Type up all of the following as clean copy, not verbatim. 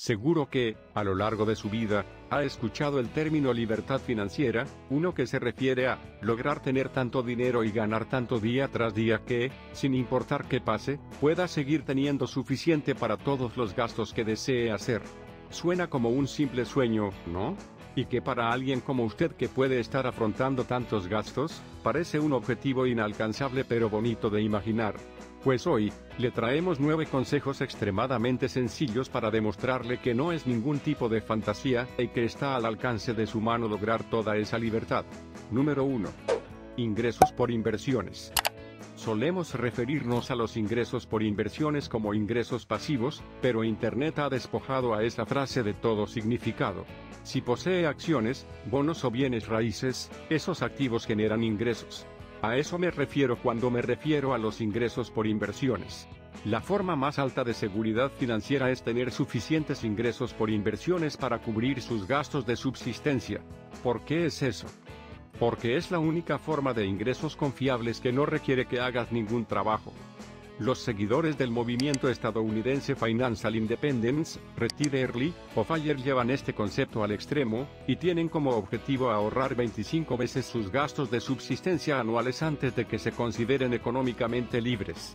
Seguro que, a lo largo de su vida, ha escuchado el término libertad financiera, uno que se refiere a lograr tener tanto dinero y ganar tanto día tras día que, sin importar qué pase, pueda seguir teniendo suficiente para todos los gastos que desee hacer. Suena como un simple sueño, ¿no? Y que para alguien como usted que puede estar afrontando tantos gastos, parece un objetivo inalcanzable pero bonito de imaginar. Pues hoy, le traemos 9 consejos extremadamente sencillos para demostrarle que no es ningún tipo de fantasía y que está al alcance de su mano lograr toda esa libertad. Número 1. Ingresos por inversiones. Solemos referirnos a los ingresos por inversiones como ingresos pasivos, pero Internet ha despojado a esa frase de todo significado. Si posee acciones, bonos o bienes raíces, esos activos generan ingresos. A eso me refiero cuando me refiero a los ingresos por inversiones. La forma más alta de seguridad financiera es tener suficientes ingresos por inversiones para cubrir sus gastos de subsistencia. ¿Por qué es eso? Porque es la única forma de ingresos confiables que no requiere que hagas ningún trabajo. Los seguidores del movimiento estadounidense Financial Independence, Retire Early, o FIRE llevan este concepto al extremo, y tienen como objetivo ahorrar 25 veces sus gastos de subsistencia anuales antes de que se consideren económicamente libres.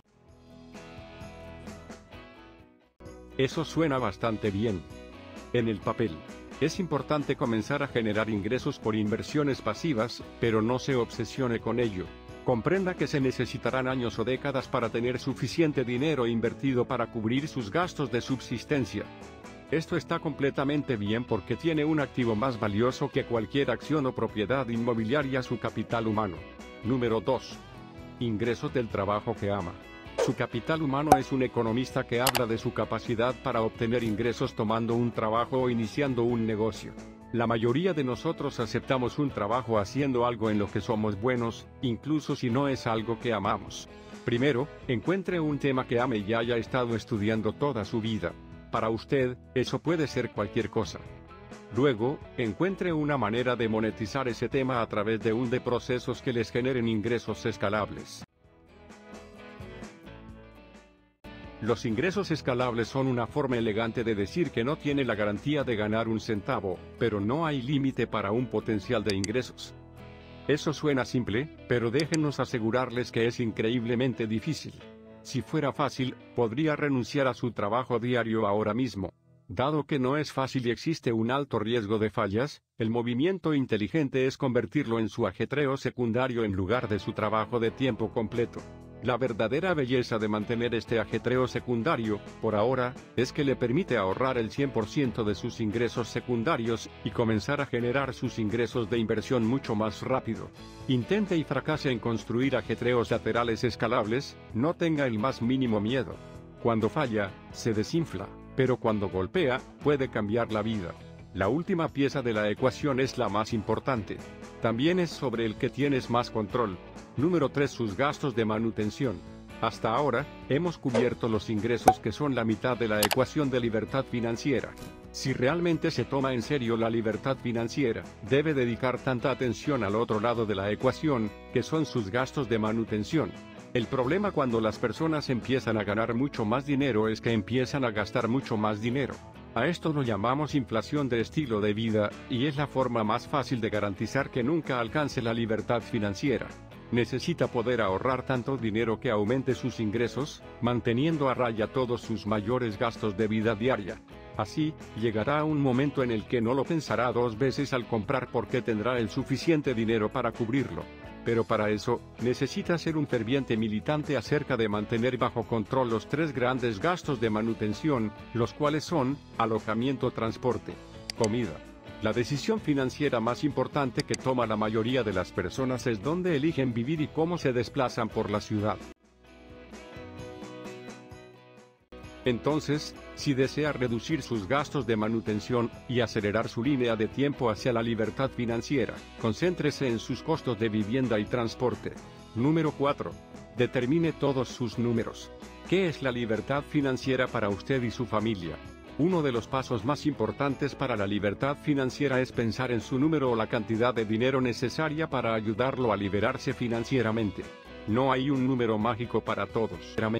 Eso suena bastante bien. En el papel. Es importante comenzar a generar ingresos por inversiones pasivas, pero no se obsesione con ello. Comprenda que se necesitarán años o décadas para tener suficiente dinero invertido para cubrir sus gastos de subsistencia. Esto está completamente bien porque tiene un activo más valioso que cualquier acción o propiedad inmobiliaria: su capital humano. Número 2. Ingresos del trabajo que ama. Su capital humano es un economista que habla de su capacidad para obtener ingresos tomando un trabajo o iniciando un negocio. La mayoría de nosotros aceptamos un trabajo haciendo algo en lo que somos buenos, incluso si no es algo que amamos. Primero, encuentre un tema que ame y haya estado estudiando toda su vida. Para usted, eso puede ser cualquier cosa. Luego, encuentre una manera de monetizar ese tema a través de procesos que les generen ingresos escalables. Los ingresos escalables son una forma elegante de decir que no tiene la garantía de ganar un centavo, pero no hay límite para un potencial de ingresos. Eso suena simple, pero déjenos asegurarles que es increíblemente difícil. Si fuera fácil, podría renunciar a su trabajo diario ahora mismo. Dado que no es fácil y existe un alto riesgo de fallas, el movimiento inteligente es convertirlo en su ajetreo secundario en lugar de su trabajo de tiempo completo. La verdadera belleza de mantener este ajetreo secundario, por ahora, es que le permite ahorrar el 100% de sus ingresos secundarios y comenzar a generar sus ingresos de inversión mucho más rápido. Intente y fracase en construir ajetreos laterales escalables, no tenga el más mínimo miedo. Cuando falla, se desinfla, pero cuando golpea, puede cambiar la vida. La última pieza de la ecuación es la más importante. También es sobre el que tienes más control. Número 3. Sus gastos de manutención. Hasta ahora, hemos cubierto los ingresos que son la mitad de la ecuación de libertad financiera. Si realmente se toma en serio la libertad financiera, debe dedicar tanta atención al otro lado de la ecuación, que son sus gastos de manutención. El problema cuando las personas empiezan a ganar mucho más dinero es que empiezan a gastar mucho más dinero. A esto lo llamamos inflación de estilo de vida, y es la forma más fácil de garantizar que nunca alcance la libertad financiera. Necesita poder ahorrar tanto dinero que aumente sus ingresos, manteniendo a raya todos sus mayores gastos de vida diaria. Así, llegará un momento en el que no lo pensará 2 veces al comprar porque tendrá el suficiente dinero para cubrirlo. Pero para eso, necesita ser un ferviente militante acerca de mantener bajo control los 3 grandes gastos de manutención, los cuales son: alojamiento, transporte, comida. La decisión financiera más importante que toma la mayoría de las personas es dónde eligen vivir y cómo se desplazan por la ciudad. Entonces, si desea reducir sus gastos de manutención y acelerar su línea de tiempo hacia la libertad financiera, concéntrese en sus costos de vivienda y transporte. Número 4. Determine todos sus números. ¿Qué es la libertad financiera para usted y su familia? Uno de los pasos más importantes para la libertad financiera es pensar en su número o la cantidad de dinero necesaria para ayudarlo a liberarse financieramente. No hay un número mágico para todos.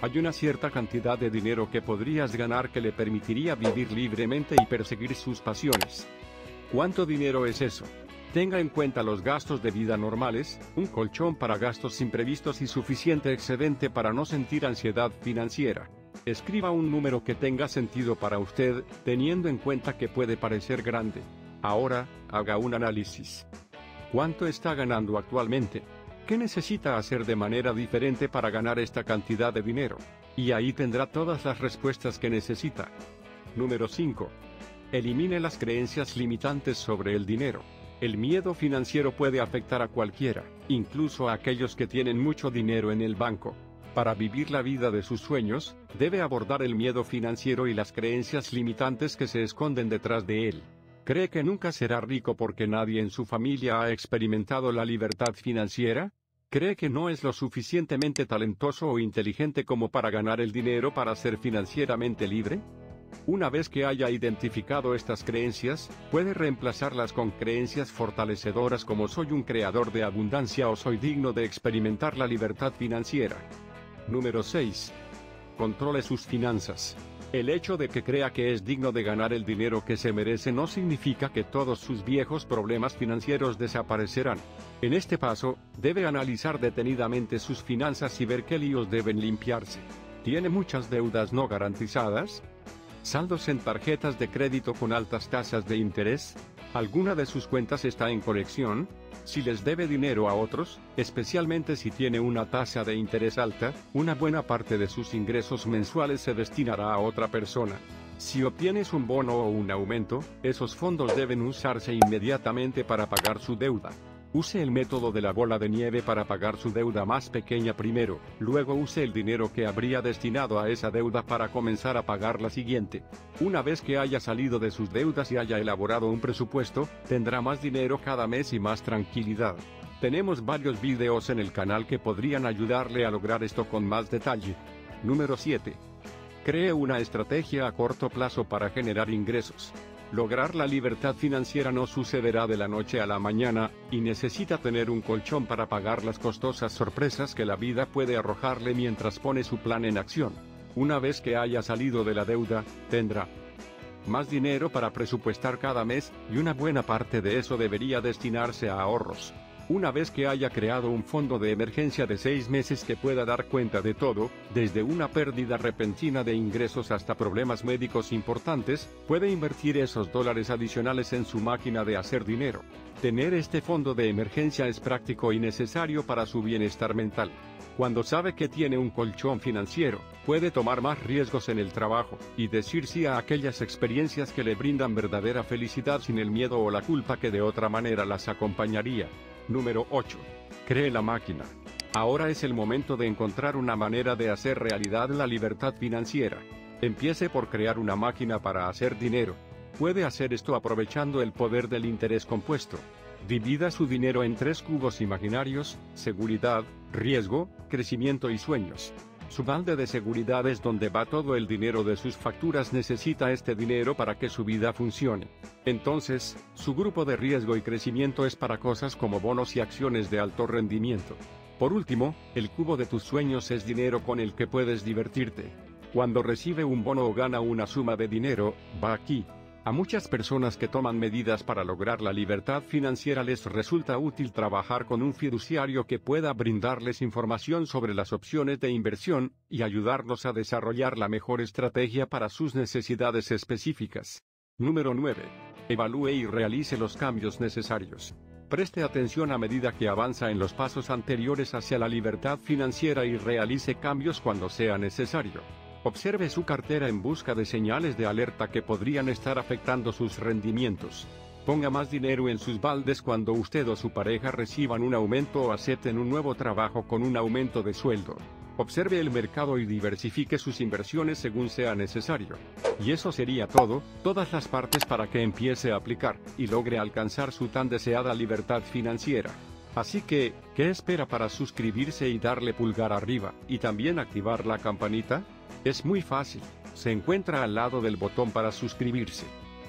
Hay una cierta cantidad de dinero que podrías ganar que le permitiría vivir libremente y perseguir sus pasiones. ¿Cuánto dinero es eso? Tenga en cuenta los gastos de vida normales, un colchón para gastos imprevistos y suficiente excedente para no sentir ansiedad financiera. Escriba un número que tenga sentido para usted, teniendo en cuenta que puede parecer grande. Ahora, haga un análisis. ¿Cuánto está ganando actualmente? ¿Qué necesita hacer de manera diferente para ganar esta cantidad de dinero? Y ahí tendrá todas las respuestas que necesita. Número 5. Elimine las creencias limitantes sobre el dinero. El miedo financiero puede afectar a cualquiera, incluso a aquellos que tienen mucho dinero en el banco. Para vivir la vida de sus sueños, debe abordar el miedo financiero y las creencias limitantes que se esconden detrás de él. ¿Cree que nunca será rico porque nadie en su familia ha experimentado la libertad financiera? ¿Cree que no es lo suficientemente talentoso o inteligente como para ganar el dinero para ser financieramente libre? Una vez que haya identificado estas creencias, puede reemplazarlas con creencias fortalecedoras como soy un creador de abundancia o soy digno de experimentar la libertad financiera. Número 6. Controle sus finanzas. El hecho de que crea que es digno de ganar el dinero que se merece no significa que todos sus viejos problemas financieros desaparecerán. En este paso, debe analizar detenidamente sus finanzas y ver qué líos deben limpiarse. ¿Tiene muchas deudas no garantizadas? ¿Saldos en tarjetas de crédito con altas tasas de interés? ¿Alguna de sus cuentas está en colección? Si les debe dinero a otros, especialmente si tiene una tasa de interés alta, una buena parte de sus ingresos mensuales se destinará a otra persona. Si obtienes un bono o un aumento, esos fondos deben usarse inmediatamente para pagar su deuda. Use el método de la bola de nieve para pagar su deuda más pequeña primero, luego use el dinero que habría destinado a esa deuda para comenzar a pagar la siguiente. Una vez que haya salido de sus deudas y haya elaborado un presupuesto, tendrá más dinero cada mes y más tranquilidad. Tenemos varios videos en el canal que podrían ayudarle a lograr esto con más detalle. Número 7. Cree una estrategia a corto plazo para generar ingresos. Lograr la libertad financiera no sucederá de la noche a la mañana, y necesita tener un colchón para pagar las costosas sorpresas que la vida puede arrojarle mientras pone su plan en acción. Una vez que haya salido de la deuda, tendrá más dinero para presupuestar cada mes, y una buena parte de eso debería destinarse a ahorros. Una vez que haya creado un fondo de emergencia de 6 meses que pueda dar cuenta de todo, desde una pérdida repentina de ingresos hasta problemas médicos importantes, puede invertir esos dólares adicionales en su máquina de hacer dinero. Tener este fondo de emergencia es práctico y necesario para su bienestar mental. Cuando sabe que tiene un colchón financiero, puede tomar más riesgos en el trabajo, y decir sí a aquellas experiencias que le brindan verdadera felicidad sin el miedo o la culpa que de otra manera las acompañaría. Número 8. Cree la máquina. Ahora es el momento de encontrar una manera de hacer realidad la libertad financiera. Empiece por crear una máquina para hacer dinero. Puede hacer esto aprovechando el poder del interés compuesto. Divida su dinero en 3 cubos imaginarios: seguridad, riesgo, crecimiento y sueños. Su balde de seguridad es donde va todo el dinero de sus facturas. Necesita este dinero para que su vida funcione. Entonces, su grupo de riesgo y crecimiento es para cosas como bonos y acciones de alto rendimiento. Por último, el cubo de tus sueños es dinero con el que puedes divertirte. Cuando recibe un bono o gana una suma de dinero, va aquí. A muchas personas que toman medidas para lograr la libertad financiera les resulta útil trabajar con un fiduciario que pueda brindarles información sobre las opciones de inversión, y ayudarlos a desarrollar la mejor estrategia para sus necesidades específicas. Número 9. Evalúe y realice los cambios necesarios. Preste atención a medida que avanza en los pasos anteriores hacia la libertad financiera y realice cambios cuando sea necesario. Observe su cartera en busca de señales de alerta que podrían estar afectando sus rendimientos. Ponga más dinero en sus baldes cuando usted o su pareja reciban un aumento o acepten un nuevo trabajo con un aumento de sueldo. Observe el mercado y diversifique sus inversiones según sea necesario. Y eso sería todo, todas las partes para que empiece a aplicar y logre alcanzar su tan deseada libertad financiera. Así que, ¿qué espera para suscribirse y darle pulgar arriba, y también activar la campanita? Es muy fácil. Se encuentra al lado del botón para suscribirse.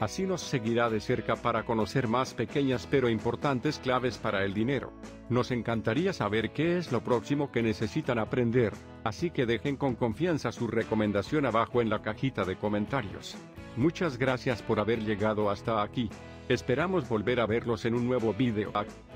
Así nos seguirá de cerca para conocer más pequeñas pero importantes claves para el dinero. Nos encantaría saber qué es lo próximo que necesitan aprender, así que dejen con confianza su recomendación abajo en la cajita de comentarios. Muchas gracias por haber llegado hasta aquí. Esperamos volver a verlos en un nuevo video.